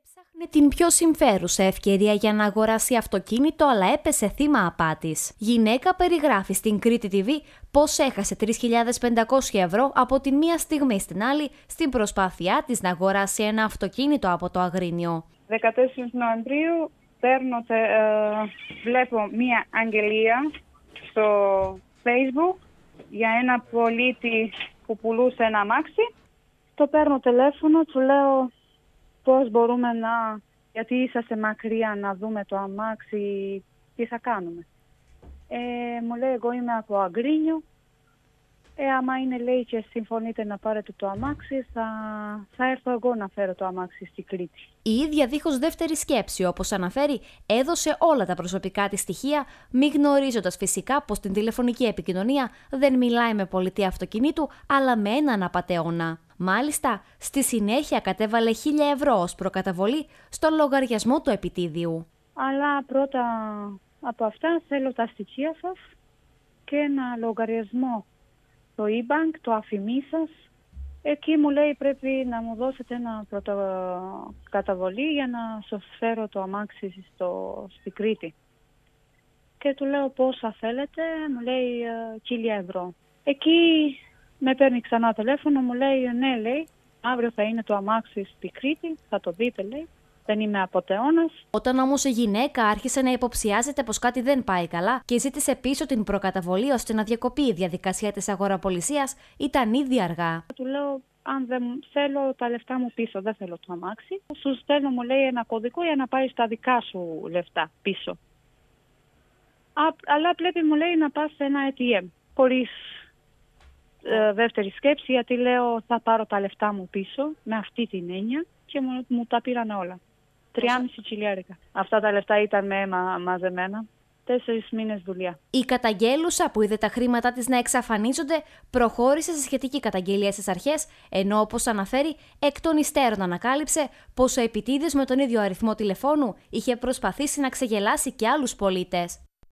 Έψαχνε την πιο συμφέρουσα ευκαιρία για να αγοράσει αυτοκίνητο, αλλά έπεσε θύμα απάτης. Γυναίκα περιγράφει στην Κρήτη TV πώς έχασε 3.500 ευρώ από τη μία στιγμή στην άλλη στην προσπάθειά της να αγοράσει ένα αυτοκίνητο από το Αγρίνιο. 14 Νοεμβρίου βλέπω μία αγγελία στο Facebook για ένα πολίτη που πουλούσε ένα αμάξι. Το παίρνω τηλέφωνο, του λέω πώς μπορούμε γιατί είσαστε μακριά, να δούμε το αμάξι, τι θα κάνουμε. Μου λέει, εγώ είμαι από Αγρίνιο, άμα είναι, λέει, και συμφωνείτε να πάρετε το αμάξι, θα έρθω εγώ να φέρω το αμάξι στη Κρήτη. Η ίδια, δίχως δεύτερη σκέψη, όπως αναφέρει, έδωσε όλα τα προσωπικά της στοιχεία, μη γνωρίζοντας φυσικά πως στην τηλεφωνική επικοινωνία δεν μιλάει με πολιτή αυτοκινήτου, αλλά με έναν απατεώνα. Μάλιστα, στη συνέχεια κατέβαλε 1.000 ευρώ ως προκαταβολή στο λογαριασμό του επιτίδιου. Αλλά πρώτα από αυτά θέλω τα στοιχεία σας και ένα λογαριασμό, το e-bank, το αφημί σας. Εκεί μου λέει πρέπει να μου δώσετε ένα καταβολή για να σας φέρω το αμάξι στη Κρήτη. Και του λέω πόσα θέλετε, μου λέει 1.000 ευρώ. Εκεί με παίρνει ξανά τηλέφωνο, μου λέει ναι, λέει, αύριο θα είναι το αμάξι στη Κρήτη, θα το δείτε, λέει. Δεν είμαι απατεώνας. Όταν όμως η γυναίκα άρχισε να υποψιάζεται πως κάτι δεν πάει καλά και ζήτησε πίσω την προκαταβολή ώστε να διακοπεί η διαδικασία της αγοραπολισίας, ήταν ήδη αργά. Του λέω, αν δεν θέλω τα λεφτά μου πίσω, δεν θέλω το αμάξι. Σου στέλνω, μου λέει, ένα κωδικό για να πάρει τα δικά σου λεφτά πίσω. Αλλά πρέπει, μου λέει, να πας σε ένα ATM, χωρίς δεύτερη σκέψη, γιατί λέω θα πάρω τα λεφτά μου πίσω με αυτή την έννοια και μου τα πήραν όλα. 3,5 χιλιάρικα. Αυτά τα λεφτά ήταν με αίμα μαζεμένα. 4 μήνες δουλειά. Η καταγγέλουσα, που είδε τα χρήματά της να εξαφανίζονται, προχώρησε σε σχετική καταγγελία στις αρχές, ενώ όπως αναφέρει, εκ των υστέρων ανακάλυψε πως ο επιτίδιος με τον ίδιο αριθμό τηλεφώνου είχε προσπαθήσει να ξεγελάσει και άλλους πολίτες.